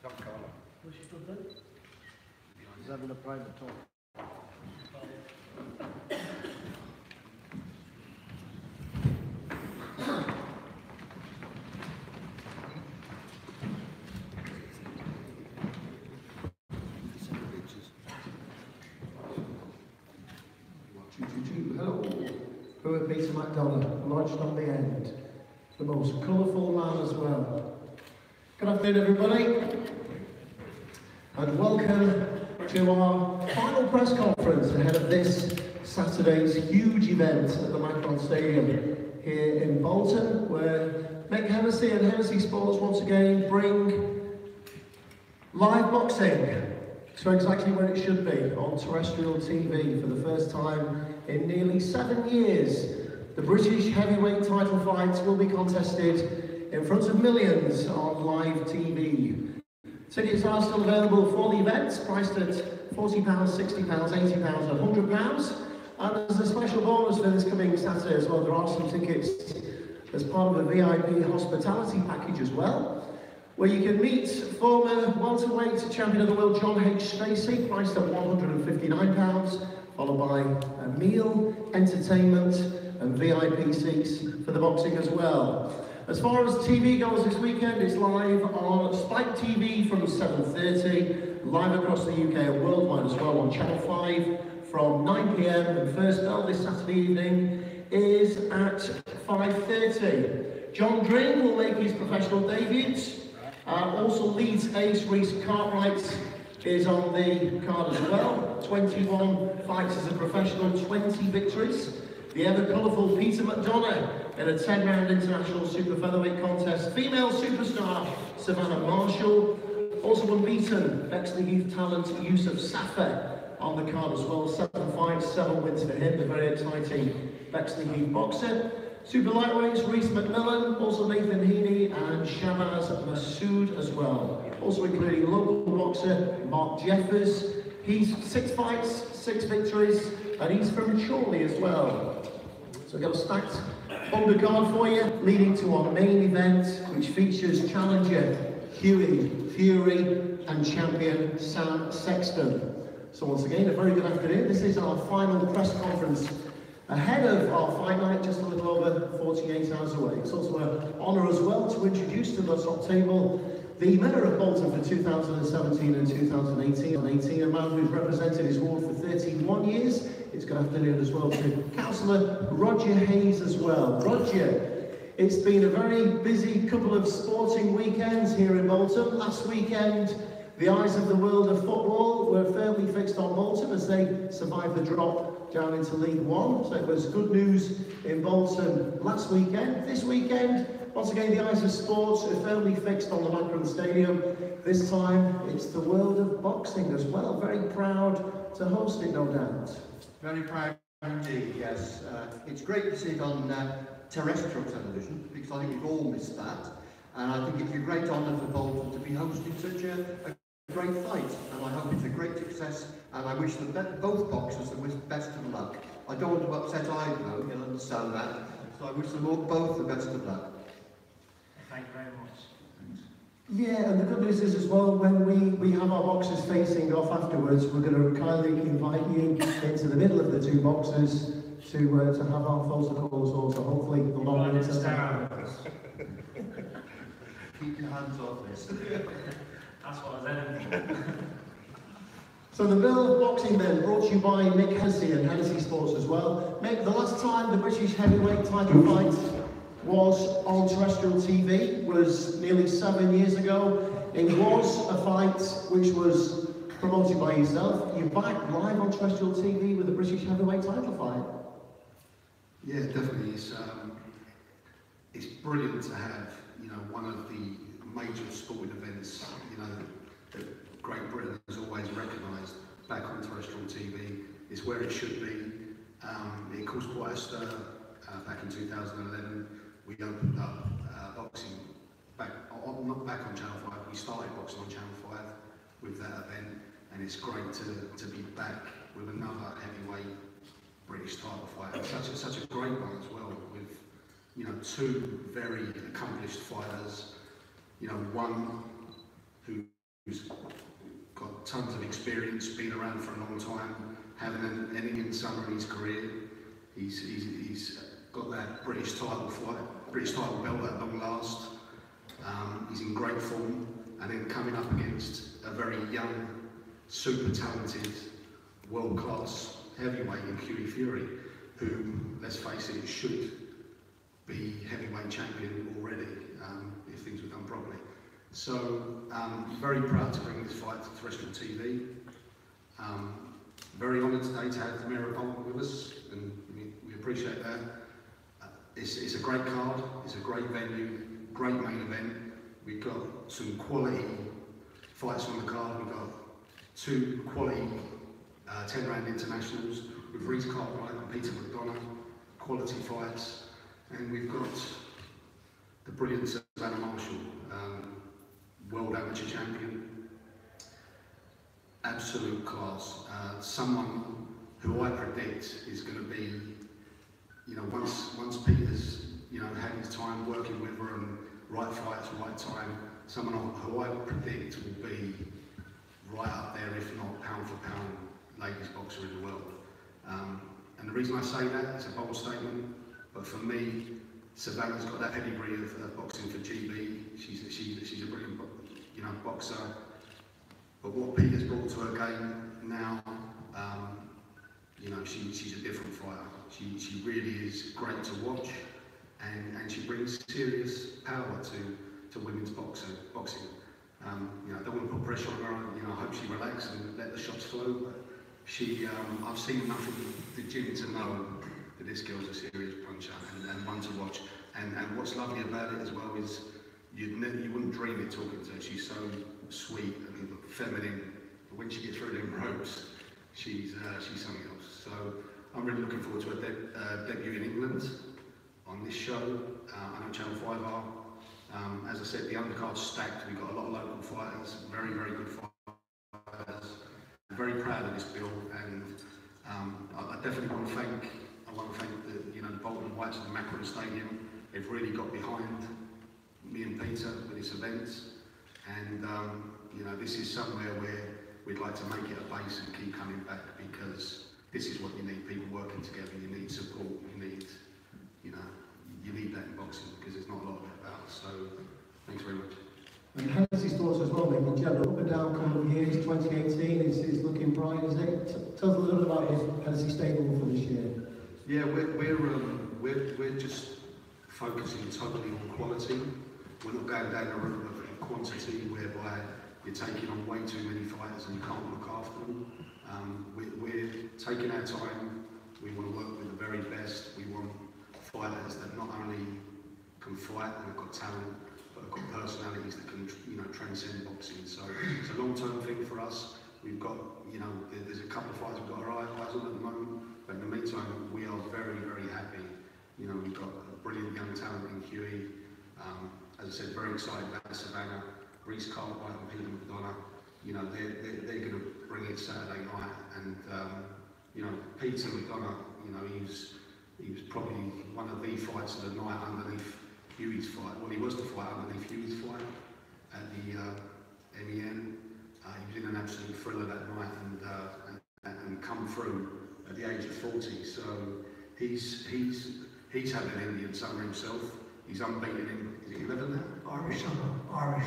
He's having a private talk. Hello, who are Peter McDonough, lodged on the end. The most colourful man as well. Good afternoon, everybody, and welcome to our final press conference ahead of this Saturday's huge event at the Macron Stadium here in Bolton, where Mick Hennessy and Hennessy Sports once again bring live boxing to exactly where it should be, on terrestrial TV for the first time in nearly 7 years. The British heavyweight title fights will be contested in front of millions on live TV. Tickets are still available for the events, priced at £40, £60, £80, £100. And there's a special bonus for this coming Saturday as well. There are some tickets as part of a VIP hospitality package as well, where you can meet former welterweight champion of the world John H. Stacey, priced at £159, followed by a meal, entertainment and VIP seats for the boxing as well. As far as TV goes this weekend, it's live on Spike TV from 7:30, live across the UK and worldwide as well on Channel 5 from 9 PM, and first bell this Saturday evening is at 5:30. John Dring will make his professional debut. Also Leeds ace Reece Cartwright is on the card as well. 21 fights as a professional, 20 victories. The ever colourful Peter McDonough in a 10-round international super featherweight contest. Female superstar Savannah Marshall. Also unbeaten Bexley Heath talent Yusuf Safa on the card as well. 7 fights, 7 wins for him. The very exciting Bexley Heath boxer. Super lightweights, Reece McMillan, also Nathan Heaney and Shabazz Massoud as well. Also including local boxer Mark Jeffers. He's 6 fights, 6 victories, and he's from Chorley as well. So we've got a stacked undercard for you, leading to our main event, which features challenger Hughie Fury and champion Sam Sexton. So once again, a very good afternoon. This is our final press conference ahead of our fight night, just a little over 48 hours away. It's also an honour as well to introduce to the top table the Mayor of Bolton for 2017 and 2018, a man who's represented his ward for 31 years. It's good afternoon as well to Councillor Roger Hayes as well. Roger, it's been a very busy couple of sporting weekends here in Bolton. Last weekend, the eyes of the world of football were firmly fixed on Bolton as they survived the drop down into League One. So it was good news in Bolton last weekend. This weekend, once again, the eyes of sports are firmly fixed on the Macron Stadium. This time, it's the world of boxing as well. Very proud to host it, no doubt. Very proud indeed, yes. It's great to see it on terrestrial television, because I think we've all missed that. And I think it's a great honour for Bolton to be hosting such a great fight, and I hope it's a great success, and I wish both boxers the best of luck. I don't want to upset either, you'll understand that, so I wish them both the best of luck. Thank you very much. Yeah, and the good news is as well, when we have our boxers facing off afterwards, we're going to kindly invite you into the middle of the two boxers to have our photo calls also. Hopefully the long Keep your hands off this. That's what I said. So the bill of boxing then brought to you by Mick Hennessy and Hennessy Sports as well. Mick, the last time the British heavyweight title fight was on terrestrial TV was nearly 7 years ago. It was a fight which was promoted by yourself. You're back live on terrestrial TV with the British heavyweight title fight. Yeah, definitely. It's brilliant to have, one of the major sporting events, that Great Britain has always recognised back on terrestrial TV. It's where it should be. It caused quite a stir back in 2011. We opened up boxing not back on Channel 5. We started boxing on Channel 5 with that event, and it's great to be back with another heavyweight British title fight, and such a great one as well, with two very accomplished fighters, one who experience, been around for a long time, having an Indian summer in his career. He's got that British title belt at long last. He's in great form, and then coming up against a very young, super talented, world-class heavyweight in Sexton-Fury, who, let's face it, should be heavyweight champion already if things were done properly. So, very proud to bring this fight to terrestrial TV. Very honoured today to have Mira Bolton with us, and we appreciate that. It's a great card, it's a great venue, great main event. We've got some quality fights on the card. We've got 2 quality 10-round internationals with Reece Cartwright and Peter McDonough, quality fights. And we've got the brilliant Savannah Marshall, world amateur champion, absolute class. Someone who I predict is going to be, once Peter's, had his time working with her and right fights, right time, someone who I predict will be right up there, if not pound for pound, latest boxer in the world. And the reason I say that, it's a bold statement, but for me, Savannah's got that pedigree of boxing for GB. She's a brilliant, boxer. But what Peter's brought to her game now, she's a different fighter. She really is great to watch, and she brings serious power to women's boxing. I don't want to put pressure on her. I hope she relaxes and let the shots flow. But I've seen enough of the gym to know that this girl's a serious puncher and one to watch. And what's lovely about it as well is you wouldn't dream it talking to her. She's so sweet and feminine, but when she gets through them ropes, she's something else. So I'm really looking forward to her debut in England on this show. I know Channel 5 are. As I said, the undercard's stacked. We've got a lot of local fighters, very, very good fighters. I'm very proud of this bill, and I definitely want to thank the Bolton Whites and the Macron Stadium. They've really got behind me and Peter with this event, and this is somewhere where we'd like to make it a base and keep coming back, because this is what you need: people working together. You need support. You need that in boxing, because there's not a lot of it about. So, thanks very much. And how's his thoughts as well, maybe general up and down couple of years? 2018 is looking bright, is it? Tell us a little bit about his Hennessy stable for this year. Yeah, we're just focusing totally on quality. We're not going down the route of quantity, whereby you're taking on way too many fighters and you can't look after them. We're taking our time. We want to work with the very best. We want fighters that not only can fight and have got talent, but have got personalities that can, transcend boxing. So it's a long-term thing for us. We've got, there's a couple of fighters we've got our eyes on at the moment, but in the meantime, we are very, very happy. We've got a brilliant young talent in Huey. As I said, very excited about Savannah, Reece Cartwright and Peter McDonough. They're going to bring it Saturday night, and Peter McDonough, he was probably one of the fights of the night underneath Huey's fight. Well, he was the fight underneath Huey's fight at the MEN. He was in an absolute thriller that night, and come through at the age of 40. So he's had an Indian summer himself. He's unbeaten in, is it 11 now? Irish summer. Irish.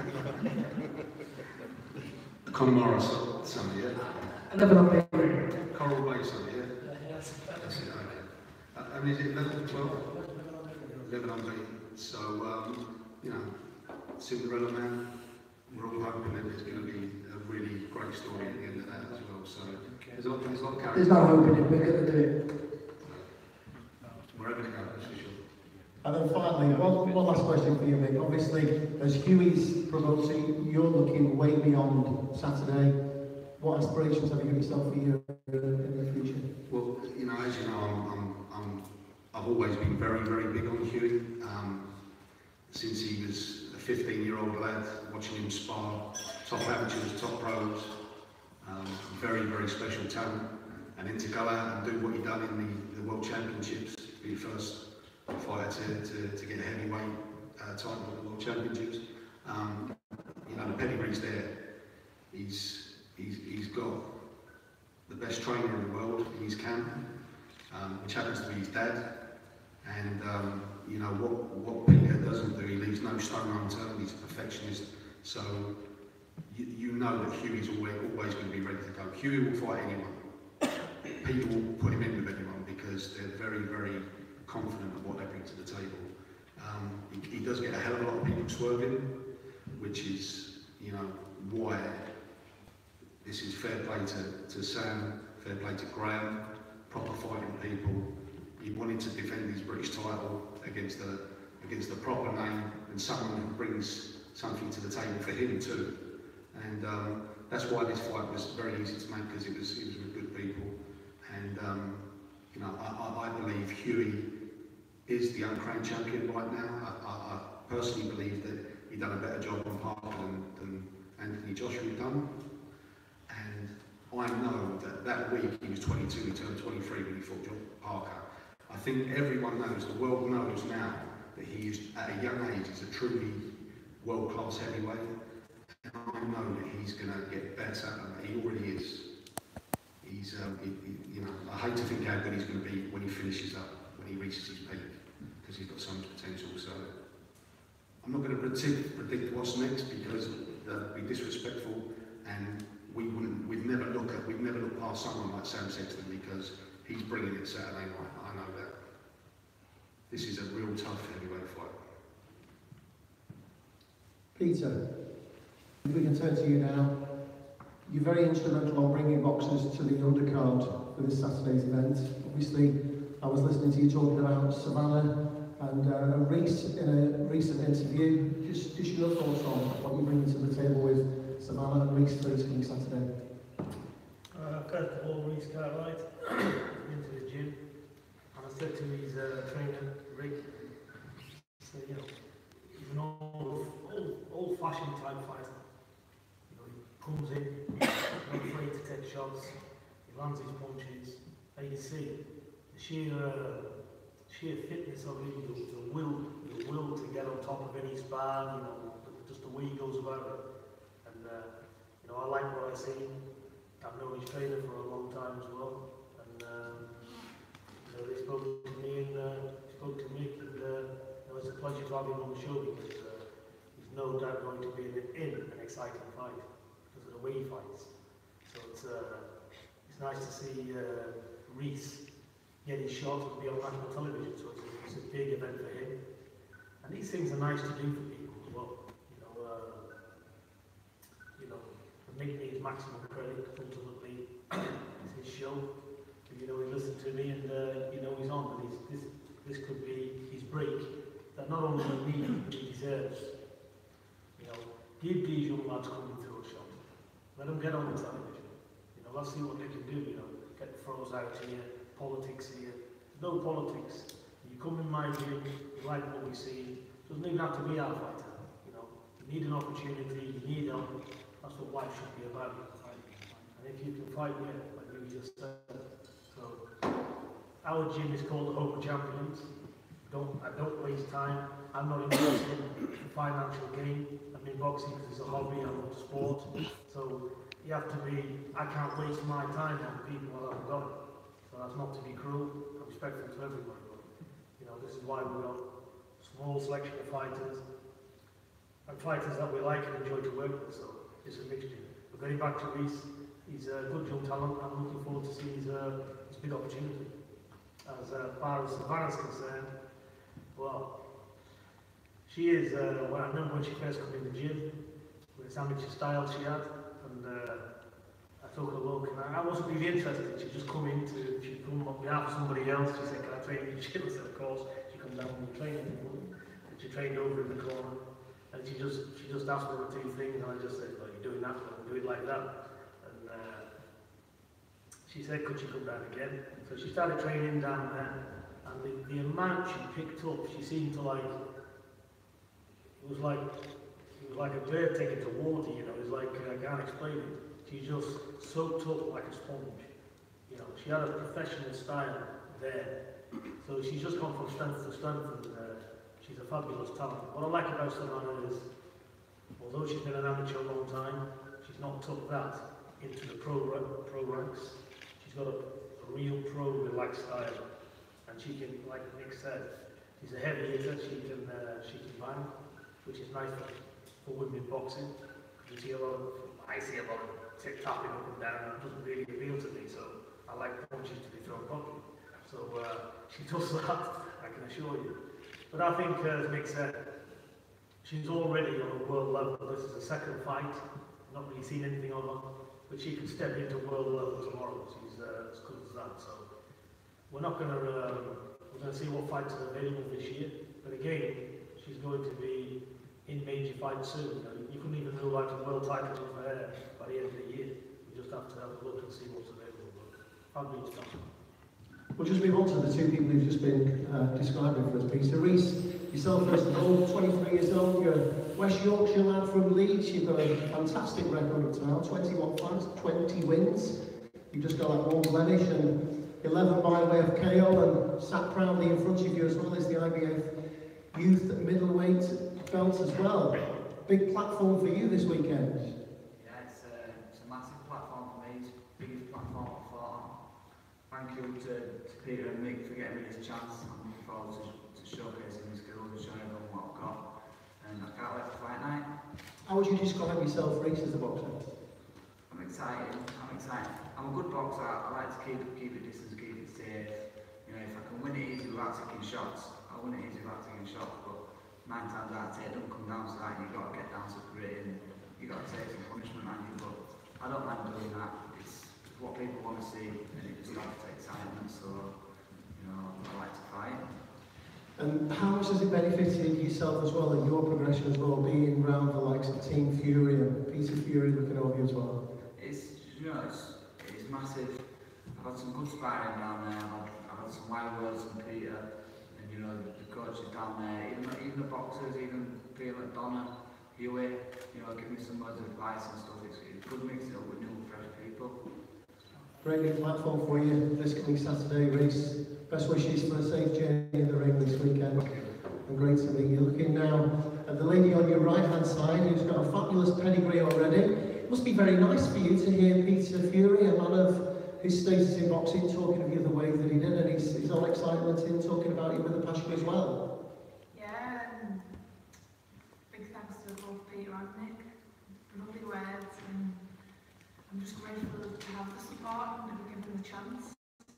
Connemara summer, yeah? 11 unbeaten. Coral Bay summer, yeah? That's it, okay. And is it 11 to 12? 11 unbeaten. So, Cinderella Man, we're all hoping that there's going to be a really great story at the end of that as well. So, there's a lot of character. There's no hope in it, we're going to do it. We're having a go, that's for sure. And then finally, one last question for you, Mick. Obviously, as Huey's promoting, you're looking way beyond Saturday. What aspirations have you got yourself for you in the future? Well, as you know, I've always been very, very big on Huey. Since he was a 15-year-old lad, watching him spar, top amateurs, top pros, very, very special talent. And then to go out and do what he done in the World Championships, be the first fighter to get a heavyweight title at the World Championships. The pedigree's there. He's he's got the best trainer in the world in his camp, which happens to be his dad. And you know what Peter doesn't do, he leaves no stone unturned. He's a perfectionist. So you know that Huey's always going to be ready to go. Huey will fight anyone. Peter will put him in with anyone because they're very, very confident of what they bring to the table. He does get a hell of a lot of people swerving, which is, you know, why this is fair play to Sam, fair play to Graham, proper fighting people. He wanted to defend his British title against a proper name and someone who brings something to the table for him too. And that's why this fight was very easy to make, because it was with good people. And you know, I believe Huey is the uncrowned champion right now. I personally believe that he done a better job on Parker than Anthony Joshua had done. And I know that week he was 22, he turned 23 when he fought John Parker. I think everyone knows, the world knows now, that he is, at a young age, is a truly world-class heavyweight. And I know that he's going to get better, and he already is. He's, you know, I hate to think how good he's going to be when he finishes up, when he reaches his peak, because he's got so much potential. So I'm not going to predict what's next, because that'd be disrespectful, and we'd never look past someone like Sam Sexton, because he's brilliant at Saturday night. I know that. This is a real tough heavyweight fight. Peter, if we can turn to you now. You're very instrumental on bringing boxers to the undercard for this Saturday's event. Obviously, I was listening to you talking about Savannah and Reese in a recent interview. Just your thoughts on what you're bringing to the table with Savannah and Reese for this coming Saturday. First of all, Reese Cartwright into the gym, and I said to his trainer, Rick, so, you know, he's an old-fashioned type fighter. You know, he comes in, he's not afraid to take shots, he lands his punches, and you see the sheer fitness of him, the will to get on top of any spar, you know, just the way he goes about it. And you know, I like what I see. I've known his trainer for a long time as well, and you know, they spoke to me and spoke to Mick, and you know, it's a pleasure to have him on the show, because he's no doubt going to be in an exciting fight because of the way he fights. So it's nice to see Reese get his shot and be on national television. So it's a big event for him, and these things are nice to do for people as well. You know, Mick needs maximum credit. Ultimately, it's his show. And, you know, he listened to me, and you know, he's on. And this could be his break that not only he needs, but he deserves. You know, give these young lads coming through a shot. Let them get on the television. You know, let's see what they can do. You know, get the throws out here, politics here. No politics. You come in my gym, you like what we see. Doesn't even have to be our fighter. You know, you need an opportunity. You need help. That's what life should be about. And if you can fight, yeah, like you just said. So our gym is called the Home of Champions. I don't waste time. I'm not interested in financial gain. I'm in boxing because it's a hobby. I love sport. So you have to be. I can't waste my time on people that haven't got it. So that's not to be cruel. I'm respectful to everybody. But, you know, this is why we've got a small selection of fighters and fighters that we like and enjoy to work with. So it's a mixture. But getting back to Reese, he's a good young talent. I'm looking forward to see his big opportunity. As far as Savannah's concerned, well, she is, well, I remember when she first came in the gym, with this amateur style she had, and I took a look, and I wasn't really interested. She'd just come in she'd come on behalf of somebody else. She said, can I train you in the gym? I said, of course. She comes down and training, and she trained over in the corner. And she just asked one or two things, and I just said, well, you're doing that, well, do it like that. And she said, could she come down again? So she started training down there, and the amount she picked up, she seemed to like, it was like a bird taken to water, you know. It was like, I can't explain it. She just soaked up like a sponge. You know, she had a professional style there. So she's just gone from strength to strength, and she's a fabulous talent. What I like about Savannah is, although she's been an amateur a long time, she's not took that into the pro ranks. She's got a real pro relaxed style, and she can, like Nick said, she's a heavy hitter. She can bang, which is nice for women in boxing. You see I see a lot of tapping up and down, and it doesn't really appeal to me. So I like punches to be thrown properly. So she does that, I can assure you. But I think, as Nick said, she's already on a world level. This is the second fight. Not really seen anything of her, but she can step into world level tomorrow. She's as good as that. So we're not going to we're going to see what fights are available this year. But again, she's going to be in major fights soon. You couldn't even rule out a world title for her by the end of the year. You just have to have a look and see what's available. But I'll be done. We'll just move on to the two people who've just been describing for us, Peter. Reece, yourself first of all, 23 years old, you're a West Yorkshire lad from Leeds. You've got a fantastic record up to now, 21 fights, 20 wins. You've just got that one blemish and 11 by way of KO, and sat proudly in front of you as well as the IBF Youth Middleweight belt as well. Big platform for you this weekend. Yeah, it's a massive platform for me. It's the biggest platform I've fought on. Thank you to Peter and Mick for getting me this chance. I'm looking forward to showcasing my skills and showing everyone what I've got. And I can't wait for fight night. How would you describe yourself, Reece, as a boxer? I'm excited. I'm a good boxer. I like to keep it distance, keep it safe. You know, if I can win it easy without taking shots, I'll win it easy without taking shots. But 9 times out of 10, it don't come down to that. You've got to get down to grit and you've got to take some punishment on you. But I don't mind doing that. It's what people want to see, and it just adds to excitement. So, you know, I like to fight. And how much has it benefited yourself as well, and your progression as well, being around the likes of Team Fury and Peter Fury looking over you as well? It's, you know, it's massive. I've had some good sparring down there. I've had some wild words from Peter, and you know the coaches down there, even the boxers, even Peter McDonough, Huey, you know, give me some words of advice and stuff. It's good mixing up with new, fresh people. Great big platform for you this coming Saturday, Reece. Best wishes for a safe journey in the ring this weekend. And great to meet you. Looking now at the lady on your right-hand side, who's got a fabulous pedigree already. It must be very nice for you to hear Peter Fury, a man of his status in boxing, talking of you the way that he did, and his own excitement in talking about you with a passion as well. Yeah, big thanks to both Peter and Nick. Lovely words, and I'm just grateful to have the support and to be given the chance.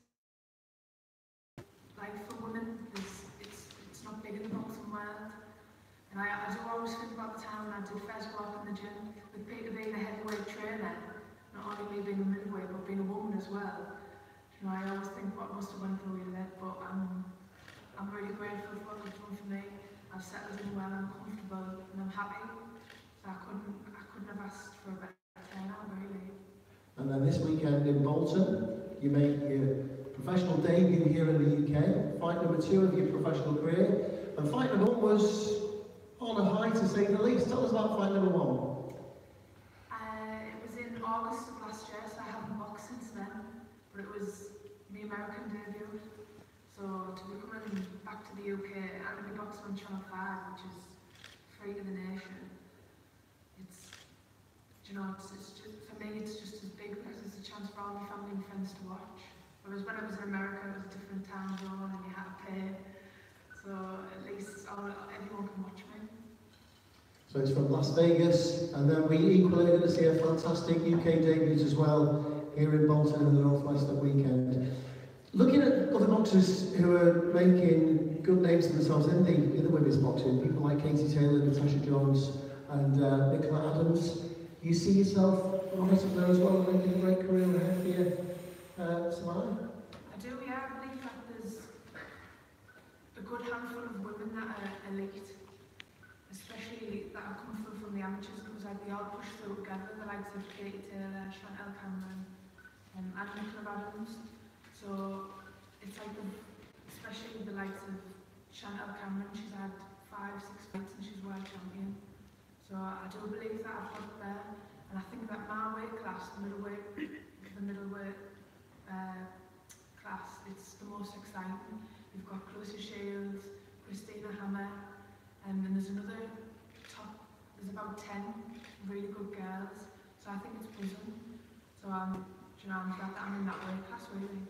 Like for women, it's not big in the boxing world. And I do always think about the time when I did first work in the gym, with Peter being a heavyweight trainer, not only me being a middleweight, but being a woman as well. You know, I always think what must have went through your head, but I'm really grateful for what they've done for me. I've settled in well, I'm comfortable, and I'm happy. So I couldn't have asked for a better turnout, really. And then this weekend in Bolton, you make your professional debut here in the UK, fight number 2 of your professional career, and fight number 1 was on a high to say the least. Tell us about fight number 1. It was in August of last year, so I haven't boxed since then, but it was the American debut. So to be coming back to the UK and to be boxing on Channel 5, which is free to the nation, it's, you know, it's just, for me it's just as big because it's a chance for all my family and friends to watch. Whereas when I was in America, it was a different time zone and you had to pay. So at least everyone can watch me. So it's from Las Vegas, and then we equally are going to see a fantastic UK debut as well here in Bolton in the Northwest that weekend. Looking at other boxers who are making good names for themselves in the women's boxing, people like Katie Taylor, Natasha Jones, and Nicola Adams, you see yourself right up there as well, making a great career ahead for you, Samara? I do, yeah. I believe that there's a good handful of women that are elite, especially that are coming from the amateurs, because like they all push through together, the likes of Katie Taylor, Chantel Cameron, and Nicola Adams. So it's like, especially the likes of Chantel Cameron, she's had 5-6 fights and she's world champion. So I do believe that I've got it there, and I think that my weight class, the middleweight class, it's the most exciting. We've got Clarissa Shields, Christina Hammer, and then there's there's about 10 really good girls. So I think it's buzzing. you know, I'm glad that I'm in that weight class, really.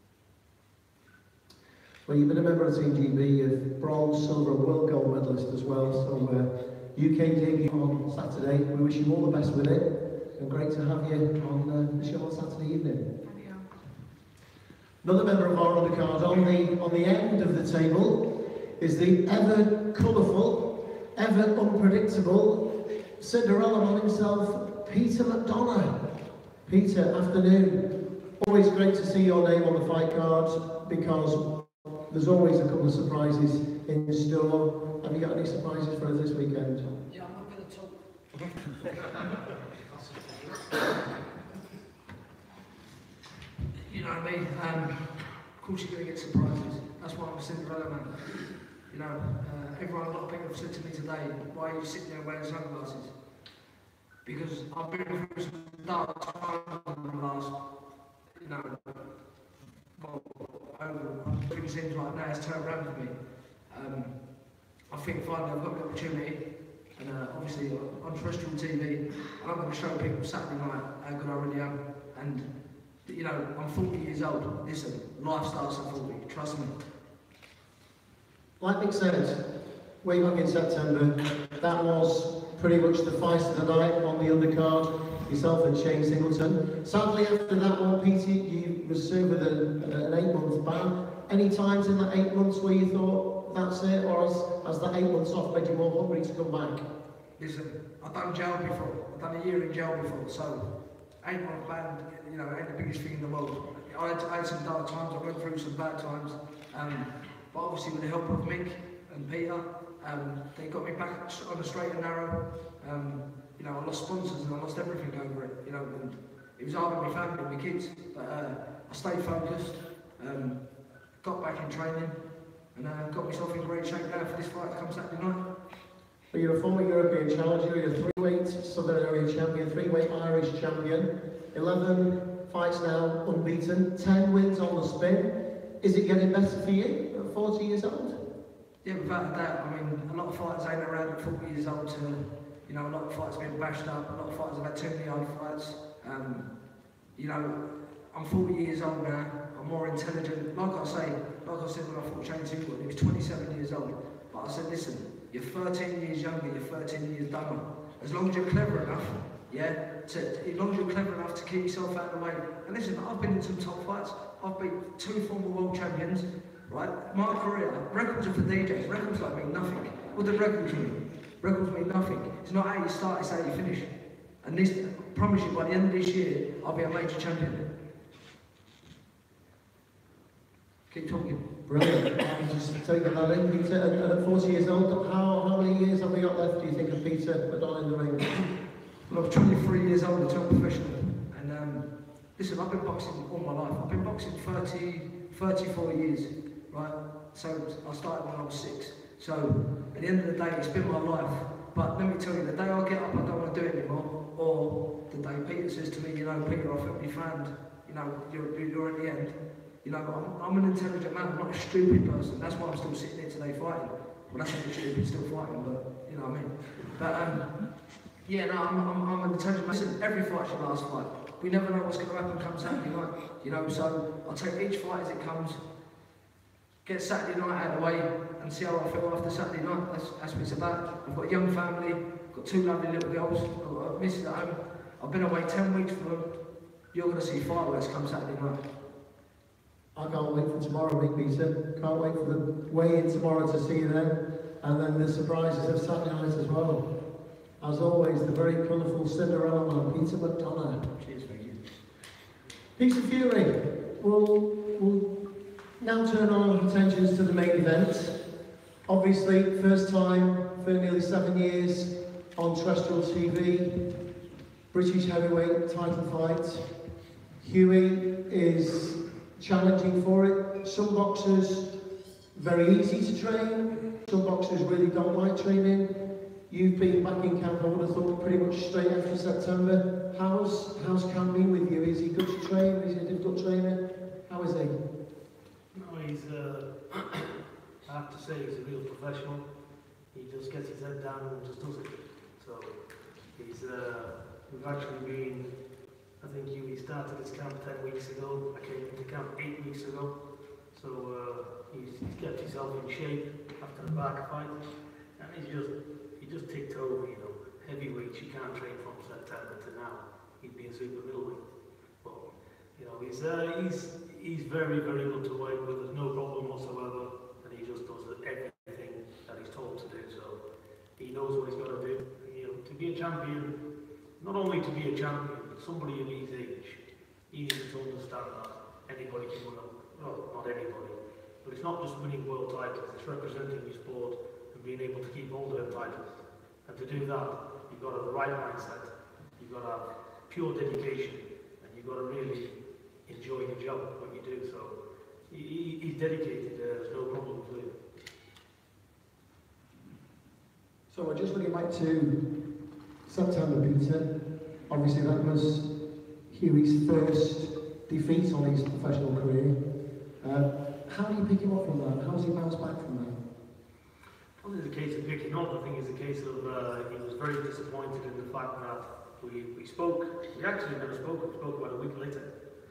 Well, you've been a member of Team GB, of bronze, silver and world gold medalist as well, so UK debut on Saturday. We wish you all the best with it, and great to have you on the show on Saturday evening. Thank you. Another member of our undercard on the end of the table is the ever colourful, ever unpredictable Cinderella man himself, Peter McDonough. Peter, afternoon. Always great to see your name on the fight card because there's always a couple of surprises in store. Have you got any surprises for us this weekend? Yeah, I'm not going to talk. You know what I mean? Of course you're going to get surprises. That's why I'm a Cinderella man. You know, a lot of people have said to me today, why are you sitting there wearing sunglasses? Because I've been through some dark times in the last, you know, well, it seems like now it's turned around for me. I think finally I've got the opportunity, and obviously on terrestrial TV, and I'm going to show people Saturday night how good I really am. And you know, I'm 40 years old. Listen, life starts at 40. Trust me. Like Nick said, way back in September, that was pretty much the fight of the night on the undercard. Yourself and Shane Singleton. Sadly, after that one, Peter, you were served with an 8-month ban. Any times in that 8 months where you thought that's it, or has that 8 months off made you more hungry to come back? Listen, I've done jail before. I've done a year in jail before, so 8-month ban, you know, ain't the biggest thing in the world. I had some dark times. I went through some bad times, but obviously with the help of Mick and Peter, they got me back on the straight and narrow. You know, I lost sponsors and I lost everything over it, you know, and it was hard with my family and my kids, but I stayed focused, got back in training, and got myself in great shape now for this fight to come Saturday night. So you're a former European challenger, you're a 3-weight Southern Area champion, 3-weight Irish champion, 11 fights now unbeaten, 10 wins on the spin. Is it getting better for you at 40 years old? Yeah, without a doubt. I mean, a lot of fighters ain't around at 40 years old to, you know, a lot of fighters have been bashed up, a lot of fighters have had too many old fights. You know, I'm 40 years old now, I'm more intelligent. Like I said when I fought Shane Singleton, he was 27 years old. But I said, listen, you're 13 years younger, you're 13 years dumber. As long as you're clever enough, yeah, as long as you're clever enough to keep yourself out of the way. And listen, I've been in some top fights. I've beat 2 former world champions, right? My career, records are for DJs, records like mean nothing. What do records mean? Records mean nothing. It's not how you start, it's how you finish. And this, I promise you, by the end of this year, I'll be a major champion. Keep talking. Brilliant. Just taking that in, Peter. And at 40 years old, how many years have we got left, do you think, of Peter McDonough in the ring? Well, I'm 23 years old, I turned professional. And listen, I've been boxing all my life. I've been boxing 34 years, right? So I started when I was 6. So at the end of the day, it's been my life. But let me tell you, the day I get up, I don't want to do it anymore. Or the day Peter says to me, you know, Peter, I felt you found, you know, you're at the end. You know, I'm an intelligent man, I'm not a stupid person. That's why I'm still sitting here today fighting. Well, that's not stupid, still fighting, but you know what I mean. But yeah, no, I'm an intelligent man. Listen, every fight's your last fight. We never know what's going to happen come Saturday night. You know, so I'll take each fight as it comes. Get Saturday night out of the way and see how I feel after Saturday night. That's what it's about. I've got a young family, got 2 lovely little girls, I've got missus at home. I've been away 10 weeks from them. You're going to see fireworks come Saturday night. I can't wait for tomorrow, Big Peter. Can't wait for the weigh-in tomorrow to see you then. And then the surprises of Saturday night as well. As always, the very colourful Cinderella man, Peter McDonough. Cheers, thank you. Sexton-Fury, we'll now turn our attentions to the main event. Obviously, first time for nearly 7 years on terrestrial TV. British heavyweight title fight. Hughie is challenging for it. Some boxers, very easy to train. Some boxers really don't like training. You've been back in camp, I would have thought, pretty much straight after September. How's camp been with you? Is he good to train? Is he a difficult trainer? How is he? No, he's, I have to say, he's a real professional. He just gets his head down and just does it. So, he's, we've actually been I think he started his camp 10 weeks ago. I came into camp 8 weeks ago. So he's kept himself in shape after the back fight. And he just ticked over, you know. Heavyweights you can't train from September to now. He'd be a super middleweight. But, you know, he's very, very good to work with. There's no problem whatsoever. And he just does everything that he's told to do. So he knows what he's got to do. You know, to be a champion, not only to be a champion, but somebody of his age, he needs to understand that anybody can win. Well, not anybody, but it's not just winning world titles. It's representing your sport and being able to keep hold of them titles. And to do that, you've got to have the right mindset. You've got to have pure dedication, and you've got to really enjoy your job, what you do. So he's dedicated. There's no problem with him. So we're just looking back to September, Peter. Obviously that was Huey's first defeat on his professional career. How do you pick him up from that? How does he bounce back from that? Well, it's a case of picking up. I think it's a case of he was very disappointed in the fact that we spoke. We actually never spoke. We spoke about a week later,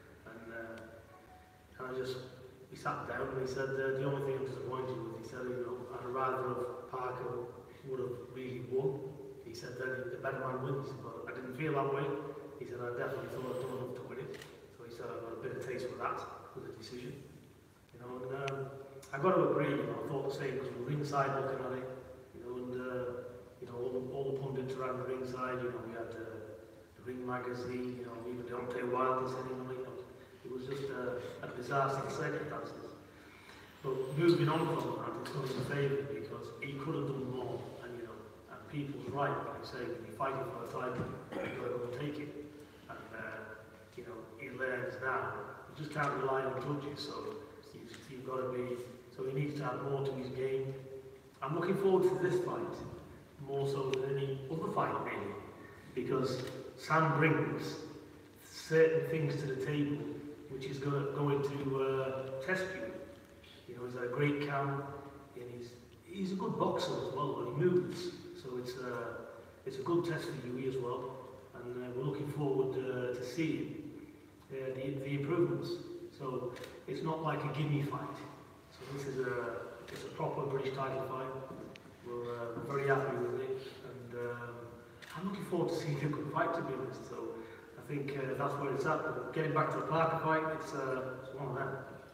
and we sat down and he said the only thing I'm disappointed with. He said, you know, I'd rather have Parker would have really won. He said that the better man wins, but I didn't feel that way. He said I definitely thought I'd done enough to win it. So he said I got a bit of taste for that, for the decision. You know, and I got to agree. You know, I thought the same because we were ringside looking at it. You know, and you know, all the pundits around the ringside. You know, we had the Ring magazine. You know, even Deontay Wilder sitting on it. You know, it was just a bizarre set of circumstances. But moving on from that, it's done us a favour because he could have done more. And you know, and people's right when they say when you're fighting for a title, you've got to go and take it. And you know, he learns now. You just can't rely on judges. So you've got to be. So he needs to add more to his game. I'm looking forward to this fight more so than any other fight, maybe, because Sam brings certain things to the table which is going to test you. You know, he's a great camp, and he's a good boxer as well, and he moves. So it's a good test for Huey as well, and we're looking forward to seeing the improvements. So it's not like a gimme fight. So this is it's a proper British title fight. We're very happy with it, and I'm looking forward to seeing a good fight, to be honest. So I think that's where it's at. But getting back to the Parker fight, it's one of them.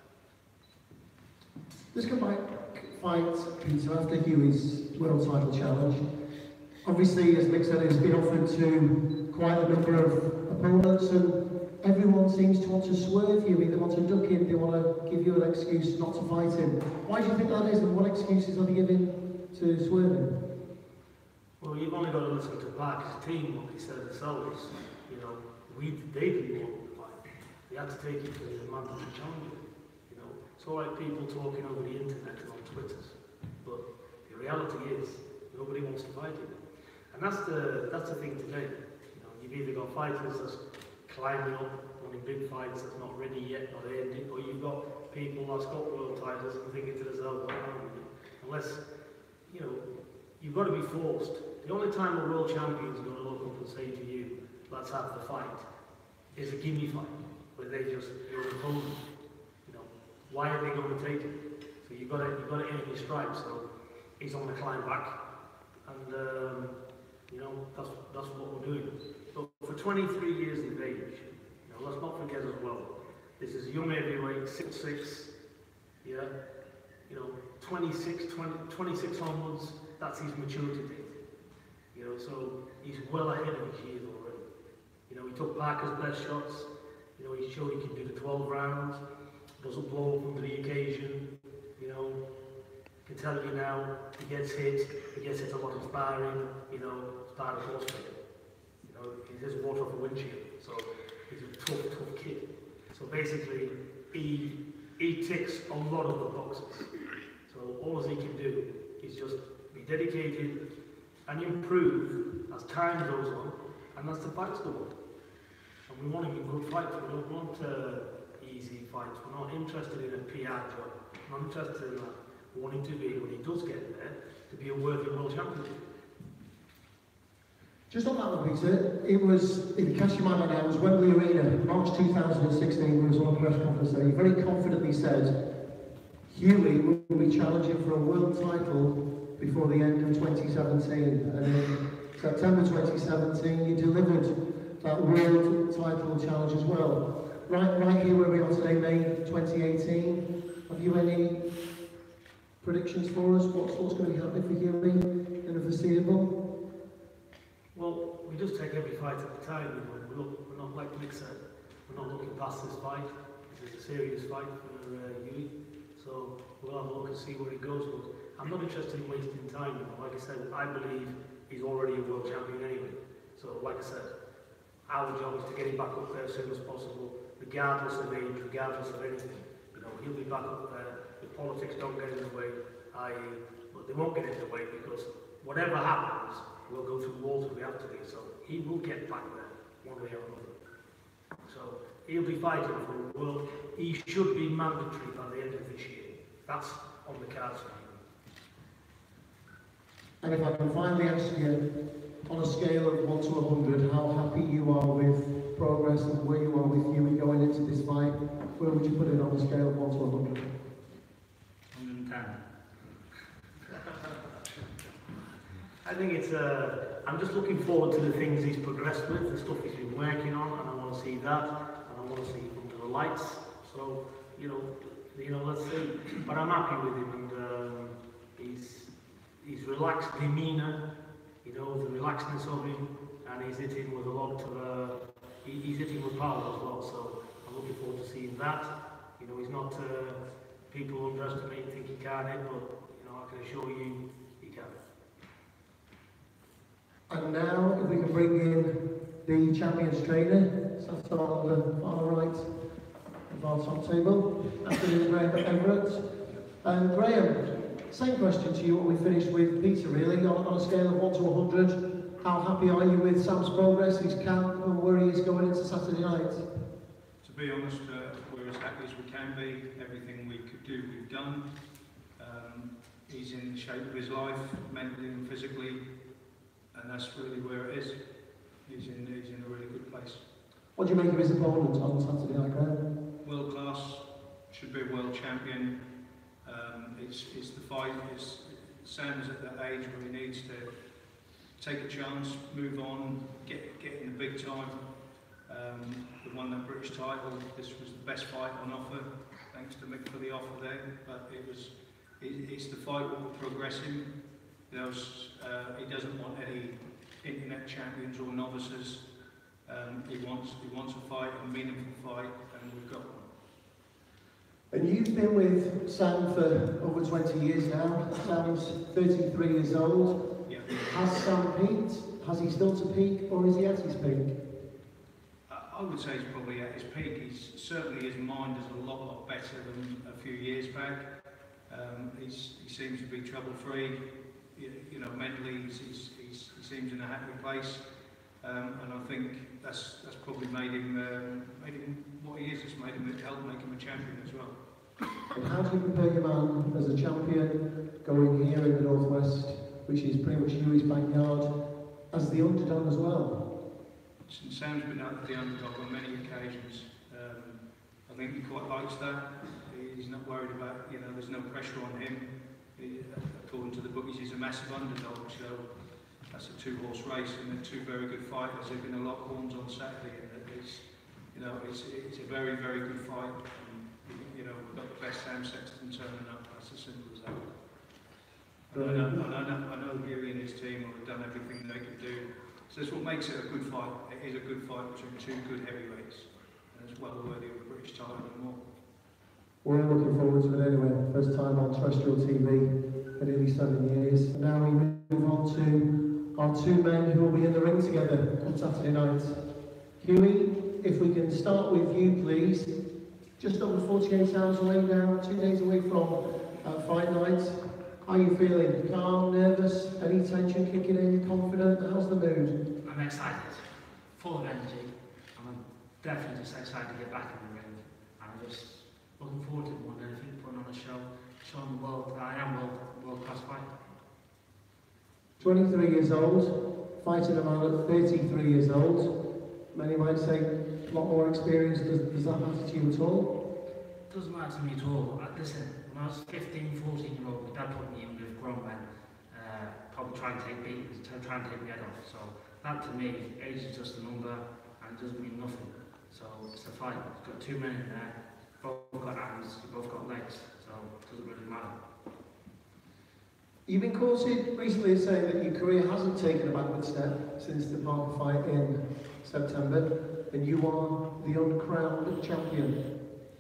Let's go back fight, Peter, after Huey's world title challenge. Obviously, as Mick said, it's been offered to quite a number of opponents, and everyone seems to want to swerve Huey. They want to duck him, they want to give you an excuse not to fight him. Why do you think that is, and what excuses are they giving to swerve him? Well, you've only got to listen to Parker's team, what they said themselves. You know, they didn't want the fight. They had to take it to the mandatory challenger. You know, it's all right people talking over the internet and on Twitter, but the reality is nobody wants to fight him. And that's the thing today. You know, you've either got fighters that's climbing up, winning big fights that's not ready yet, not earned it, or you've got people that's got world titles and thinking to themselves, unless, you know, you've got to be forced. The only time a world champion is going to look up and say to you, let's have the fight, is a gimme fight, where they just, you're an opponent. You know, why are they going to take it? So you've got to earn your stripes. So he's on the climb back, and you know, that's what we're doing. But for 23 years of age, you know, let's not forget as well, this is a young heavyweight, 6'6", yeah, you know, 26 onwards, that's his maturity date. You know, so he's well ahead of his years already. You know, he took Parker's best shots, you know, he showed he can do the 12 rounds, doesn't blow up under the occasion, you know, I can tell you now, he gets hit a lot of sparring, you know, sparring horse trading. You know, he does water off a windshield, so he's a tough kid. So basically, he ticks a lot of the boxes. So all he can do is just be dedicated and improve as time goes on, and as the fights go on. And we want him in good fights. We don't want easy fights. We're not interested in a PR job. We're not interested in that. We want him to be, when he does get there, to be a worthy world champion. Just on that one, Peter, it was, if you cast your mind back now, it was Wembley Arena, March 2016, we was on a press conference there. You very confidently said, Hughie will be challenging for a world title before the end of 2017. And in September 2017, you delivered that world title challenge as well. Right here where we are today, May 2018, have you any predictions for us? What's going to be happening for Hughie in the foreseeable? Well, we just take every fight at a time. You know, we're not like Nick said. We're not looking past this fight. It's a serious fight for Hughie. So we'll have a look and see where it goes. But I'm not interested in wasting time. You know. Like I said, I believe he's already a world champion anyway. So like I said, our job is to get him back up there as soon as possible, regardless of age, regardless of anything. You know, he'll be back up there. The politics don't get in the way, but they won't get in the way because whatever happens, we'll go through walls if we have to be, so he will get back there, one way or another. So he'll be fighting for a world. He should be mandatory by the end of this year. That's on the cards for him. And if I can finally ask you, on a scale of 1 to 100, how happy you are with progress and where you are with Hughie going into this fight, where would you put it on a scale of 1 to 100? 110. I think it's I'm just looking forward to the things he's progressed with, the stuff he's been working on, and I want to see that, and I want to see him under the lights. So, you know, let's see. But I'm happy with him, and he's relaxed demeanour, you know, the relaxedness of him, and he's hitting with a lot of he's hitting with power as well. So I'm looking forward to seeing that. You know, he's not people underestimate and think he can't hit, but you know, I can assure you he can. And now, if we can bring in the champions trainer, sat on the far right of our top table, afternoon, Graham Everett. And Graham, same question to you, what we finished with Peter really, on a scale of 1 to 100. How happy are you with Sam's progress, his camp, and where he is going into Saturday night? To be honest, we're as happy as we can be. Everything we could do, we've done. He's in the shape of his life, mentally and physically. And that's really where it is. He's in a really good place. What do you make of his opponent on Saturday night, Graham? World class, should be a world champion. It's the fight. Sam's at that age where he needs to take a chance, move on, get in the big time. He won that British title. This was the best fight on offer. Thanks to Mick for the offer there. But it's the fight that will progress him. He doesn't want any internet champions or novices. He wants a fight, a meaningful fight, and we've got one. And you've been with Sam for over 20 years now. Sam's 33 years old. Yeah. Has Sam peaked? Has he still to peak, or is he at his peak? I would say he's probably at his peak. Certainly his mind is a lot better than a few years back. He seems to be trouble-free. You know, mentally he seems in a happy place, and I think that's probably made him what he is. It's helped make him a champion as well. And how do you prepare your man as a champion going here in the Northwest, which is pretty much Hughie's backyard, as the underdog as well? Sam's been out the underdog on many occasions. I think he quite likes that. He's not worried about, there's no pressure on him. According to the bookies, he's a massive underdog, so that's a two-horse race, and they're two very good fighters. There've been a lot of horns on Saturday, and it's a very, very good fight. And, we've got the best Sam Sexton turning up. That's as simple as that. I know Hughie and his team have done everything they could do. So that's what makes it a good fight. It is a good fight between two good heavyweights, and it's well worthy of a British title and more. We're all looking forward to it anyway. First time on terrestrial TV for nearly 7 years. And now we move on to our two men who will be in the ring together on Saturday night. Hughie, if we can start with you, please. Just over 48 hours away now, 2 days away from fight night. How are you feeling? Calm, nervous, any tension kicking in, confident? How's the mood? I'm excited, full of energy. I'm definitely just excited to get back in the ring. I'm just looking forward to one day, putting on a show, showing the world that I am world-class fighter. 23 years old, fighting a man at 33 years old. Many might say a lot more experience. Does that matter to you at all? It doesn't matter to me at all. Listen, when I was 15, 14-year-old, my dad put me in with grown men, probably try and take beatings, try and take my head off. So that to me, age is just a number and it doesn't mean nothing. So it's a fight. You've got two men in there, both got hands, you've both got legs, so it doesn't really matter. You've been quoted recently as saying that your career hasn't taken a backward step since the Parker fight in September, and you are the uncrowned champion.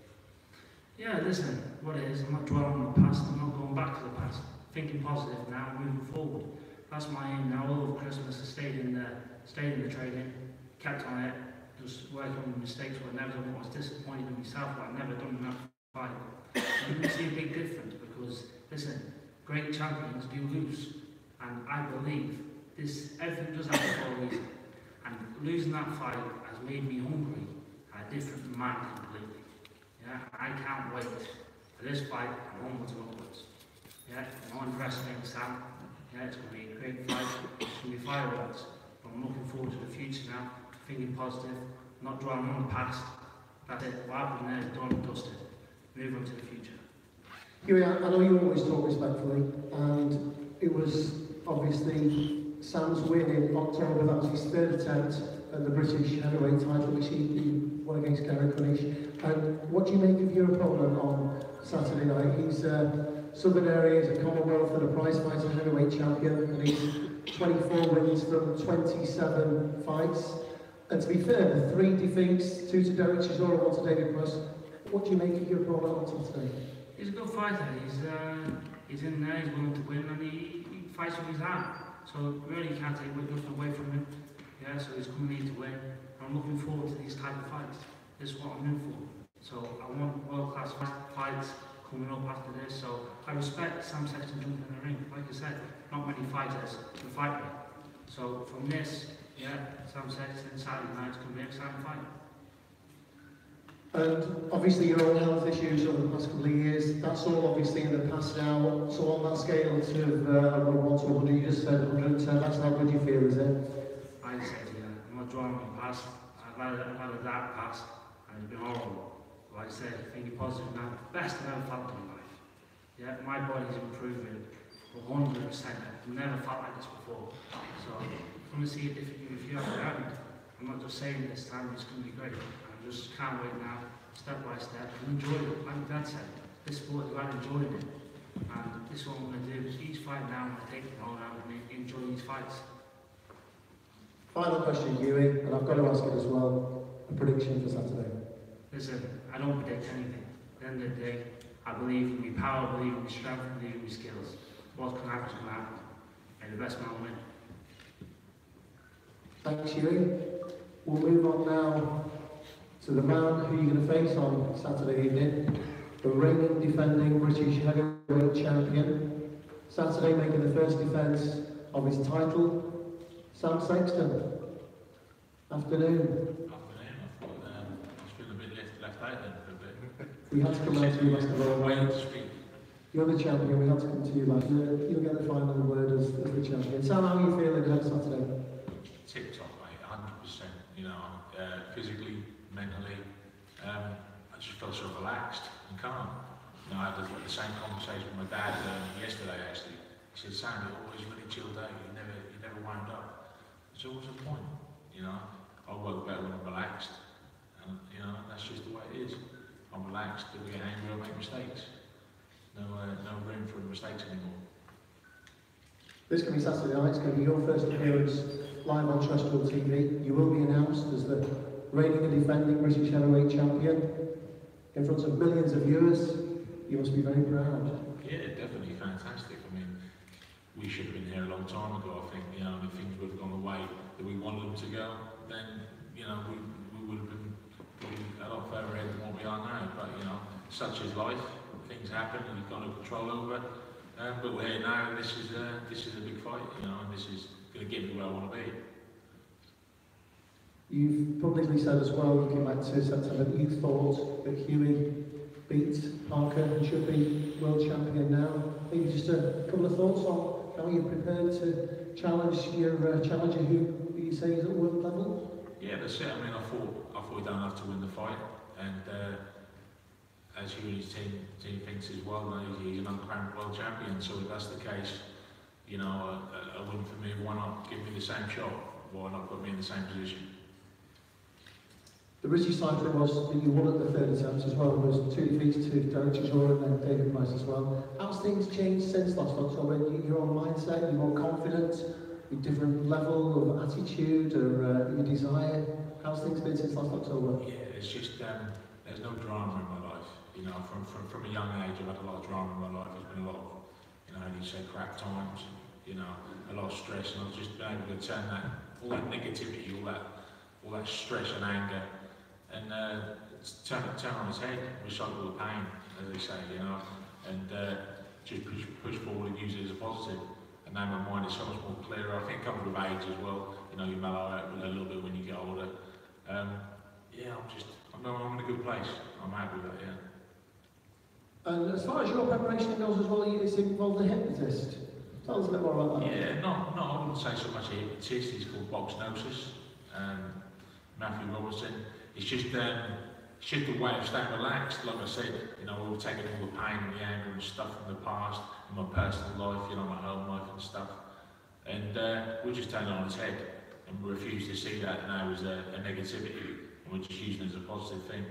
Yeah, listen, what it is, I'm not dwelling on the past, I'm not going back to the past. Thinking positive now, moving forward. That's my aim now. All of Christmas I stayed in the training, kept on it, just working on the mistakes where I never done. I was disappointed in myself, but I've never done enough fight. You can see a big difference because, listen, great champions do lose, and I believe everything does happen for a reason. And losing that fight has made me hungry and a different man completely. Yeah, I can't wait for this fight and onwards and upwards. Yeah, no underestimating Sam. Yeah, it's going to be a great fight. It's going to be fireworks. But I'm looking forward to the future now. Thinking positive, not dwelling on the past. That's it. What happened there is done and dusted. Move on to the future. Huey, I know you always talk respectfully, and it was obviously Sam's win in October. That was his third attempt at the British heavyweight title, which he won against Gary Kunish. And what do you make of your opponent on Saturday night? He's Southern Area, he's a Commonwealth and a prize-fighter heavyweight champion, and he's 24 wins from 27 fights. And to be fair, the 3 defeats, 2 to Derek Chisora, 1 to David Price. What do you make of your opponent on Saturday? He's a good fighter. He's in there, he's willing to win, and he fights with his hand. So really you can't take nothing away from him. Yeah, so he's coming here to win. I'm looking forward to these type of fights. This is what I'm in for. So I want world-class fights coming up after this. So I respect Sam Sexton jumping in the ring. Like I said, not many fighters can fight me. So from this, yeah, Sam Sexton, Saturday night, it's going to be an exciting fight. And obviously your own health issues over the past couple of years, that's all obviously in the past now. So on that scale of 1 to 100, you just said 110, that's how good you feel, is it? I said, yeah, I'm not drawing on the past. I've had that past, and it's been horrible. Like I said, thinking positive now, best I've ever felt in my life. Yeah, my body's improving 100%. I've never felt like this before. So I'm going to see a different you if you're around. I'm not just saying this time, it's going to be great. I just can't wait now, step by step, and enjoy it. Like Dad said, this sport is about enjoying it. And this is what I'm going to do. Each fight now, I'm going to take it all out and enjoy these fights. Final question, Huey, and I've got to ask it as well. A prediction for Saturday? Listen, I don't predict anything. At the end of the day, I believe in my power, I believe in my strength, I believe in my skills. What can happen is going to happen. May the best man win. Thanks, Huey. We'll move on now to the man who you're going to face on Saturday evening, the reigning defending British heavyweight champion. Saturday making the first defence of his title, Sam Sexton. Afternoon. I was feeling a bit left out then for a bit. We had to come out to you last of all. Waiting to speak. You're the champion, we had to come to you last. You'll get the final word as the champion. Sam, how are you feeling on Saturday? Tip top, mate, 100%. You know, physically, mentally, I just felt so relaxed and calm. You know, I had the same conversation with my dad yesterday actually. He said, Sam, you're always really chilled out, you never wound up. So what's the point? You know, I work better when I'm relaxed. And you know, that's just the way it is. I'm relaxed, if I get angry, I make mistakes. No room for mistakes anymore. This coming Saturday night, it's going to be your first appearance live on terrestrial TV. You will be announced as the reigning and defending British heavyweight champion in front of millions of viewers. You must be very proud. Yeah, definitely fantastic. I mean, we should have been here a long time ago, I think. You know, if things would have gone the way that we wanted them to go, then, you know, we would have been probably a lot further ahead than what we are now. But, you know, such is life. Things happen and you've got no control over. But we're here now, and this is a big fight, you know, and this is going to get me where I want to be. You've publicly said as well, looking back to September, that you thought that Huey beat Parker and should be world champion now. Maybe just a couple of thoughts on how you're prepared to challenge your challenger who you say is at world level? Yeah, that's it. I mean, I thought we don't have to win the fight, and as you and his team thinks as well, he's an uncrowned world champion. So if that's the case, you know, a win for me. Why not give me the same shot? Why not put me in the same position? The British side of it was that you won at the third attempt as well. There was 2 defeats to Derek Chisora and then David Price as well. How's things changed since last October? Your own mindset, you're more confident, a different level of attitude or your desire? How's things been since last October? Yeah, it's just there's no drama in my life. You know, from a young age, I've had a lot of drama in my life. There's been a lot of, you know, you say crap times, you know, a lot of stress, and I've just been able to turn all that negativity, all that stress and anger, and turn on its head, recycle the pain, as they say, you know, and just push forward and use it as a positive. And now my mind is so much more clearer. I think comes with age as well. You know, you mellow out a little bit when you get older. Yeah, I'm in a good place. I'm happy with that. Yeah. And as far as your preparation goes as well, it's involved a hypnotist. Tell us a bit more about that. Yeah, I wouldn't say so much a hypnotist. He's called Boxnosis. Matthew Robertson. It's just a way of staying relaxed. Like I said, you know, we've taken all the pain and the anger and stuff from the past, in my personal life, you know, my home life and stuff, and we just turn it on its head, and we refuse to see that now as a negativity, and we're just using it as a positive thing.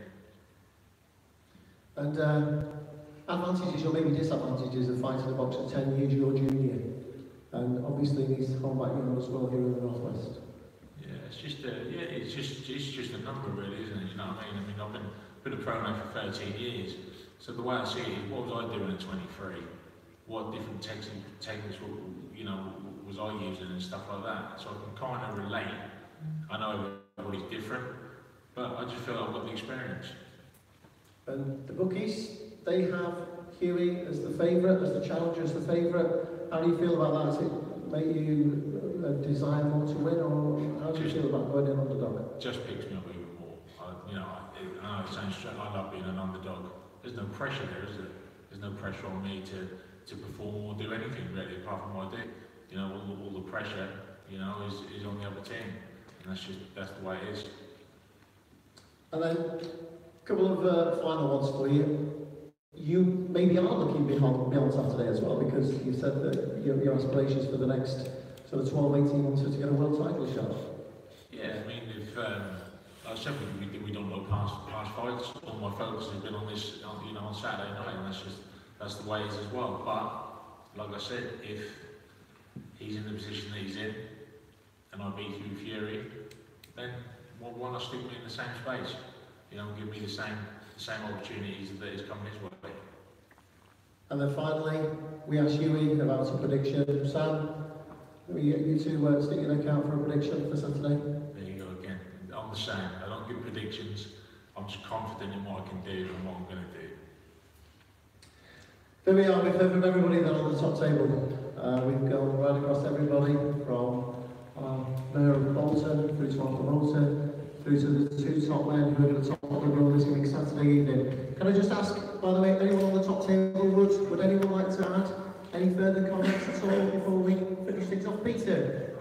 And advantages or maybe disadvantages of fighting a boxer 10 years your junior, and obviously he's home back young as well here in the Northwest. It's just a number really, isn't it? You know what I mean? I've been a pro now for 13 years. So the way I see it is, what was I doing at 23? What different techniques, you know, was I using and stuff like that? So I can kind of relate. I know everybody's different, but I just feel I've got the experience. And the bookies, they have Huey as the favourite, as the challenger as the favourite. How do you feel about that? Does it make you desire more to win, or how do you feel about going in underdog? Just picks me up even more. I know it sounds strange, I love being an underdog. There's no pressure there, is there? There's no pressure on me to perform or do anything really, apart from what I do. You know, all the pressure, you know, is on the other team, and that's the way it is. And then a couple of final ones for you. You maybe are looking beyond Saturday as well, because you said that your aspirations for the next sort of 12, 18 months are to get a world title shot. Yeah, I mean, if like I said, we don't know past fights. All my focus has been on this, you know, on Saturday night, and that's the way it is as well. But like I said, if he's in the position that he's in, and I beat Fury, then why not stick me in the same space? You know, give me the same opportunities that is coming his way. And then finally, we asked Huey about a prediction. Sam, you two stick your neck out for a prediction for Saturday? There you go again. I'm the same. I don't give predictions. I'm just confident in what I can do and what I'm going to do. There we are. We've heard from everybody then on the top table. We've gone right across everybody from Mayor of Bolton through to our promoter, through to the two top men who are going to top the road this coming Saturday evening. Can I just ask, by the way, anyone on the top table, would anyone like to add any further comments at all before we finish things off? Peter?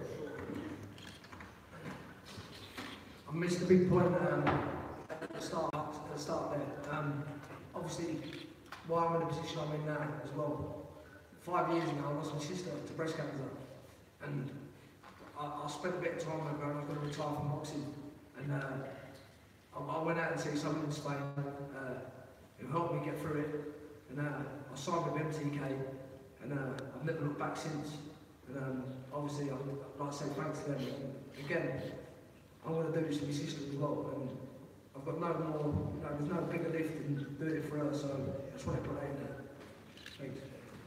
I missed a big point at the start there. Obviously, why I'm in the position I'm in now as well. 5 years ago, I lost my sister to breast cancer, and I spent a bit of time with her, and I was going to retire from boxing. And I went out and see someone in Spain who helped me get through it. And I signed with MTK, and I've never looked back since. And obviously, I'd like to say thanks to them. And again, I'm going to do this for my sister as well. And I've got no more, there's no bigger lift than doing it for her, so I just want to put that in there. Thanks.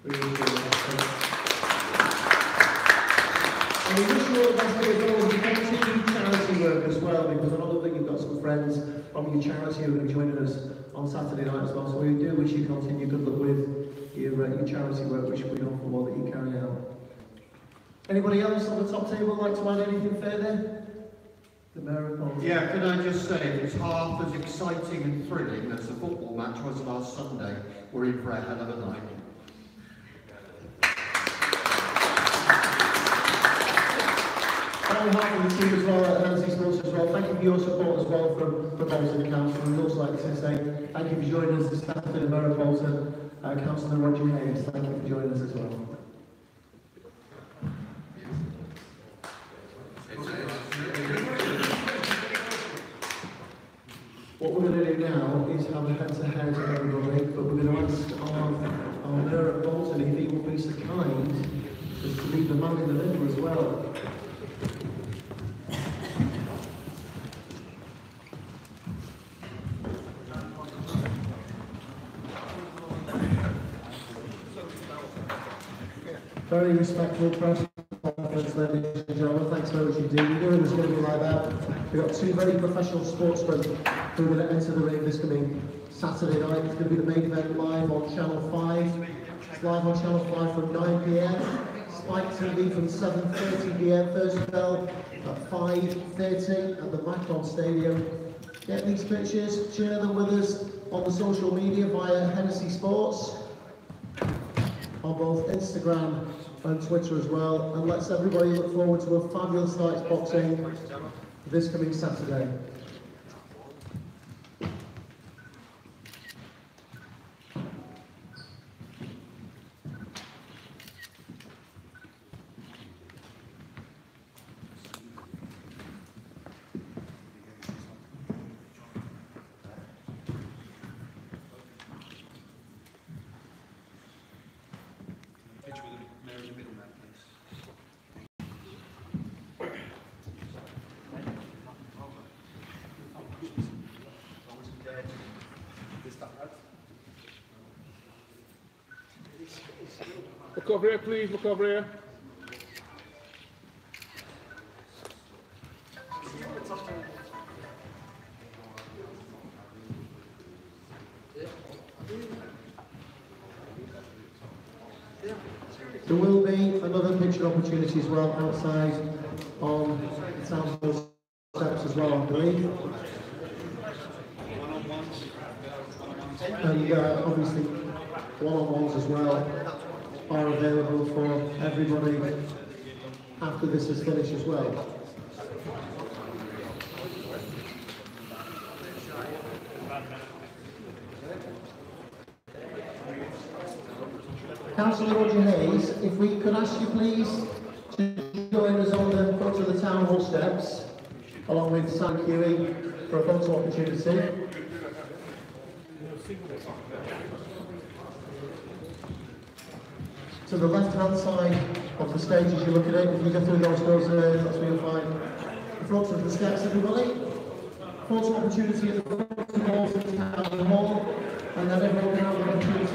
And we wish you all the best as well as you continue charity work as well, because I know that you've got some friends from your charity who are going to be joining us on Saturday night as well, so we do wish you continue good luck with your charity work, which we hope for that you carry out. Anybody else on the top table like to add anything further? The Mayor of Bolton. Yeah, can I just say, it's half as exciting and thrilling as the football match was last Sunday. We're in for a hell of a night. behalf of the team as well, at Nancy Sports as well, thank you for your support as well from Bolton Council. And we'd also like to say thank you for joining us this afternoon, Borough of Bolton, Councillor Roger Hayes. Thank you for joining us as well. What we're going to do now is have a head-to-head with everybody, but we're going to ask our Mayor of Bolton if he will be so kind as to leave the man in the middle as well. Very respectful press conference, ladies and gentlemen. Thanks very much indeed. We knew it was going to be like that. We've got two very professional sportsmen who are going to enter the ring this coming Saturday night. It's going to be the main event live on Channel 5. It's live on Channel 5 from 9 p.m. Spike TV from 7:30 p.m. First bell at 5:30 at the Macron Stadium. Get these pictures, share them with us on the social media via Hennessy Sports, on both Instagram and Twitter as well, and let's everybody look forward to a fabulous night's boxing this coming Saturday. Look over here, please. Look over here. There will be another picture opportunity as well outside on the town hall steps as well, I believe. And obviously one-on-ones as well are available for everybody after this is finished as well. Councillor Roger Hayes, if we could ask you please to join us on the front of the town hall steps, along with Sexton-Fury for a photo opportunity. To the left-hand side of the stage as you look at it, if you go through those doors there, that's where you'll find the front of the steps, everybody. Photo opportunity at the front of the town hall, and then everyone can have an opportunity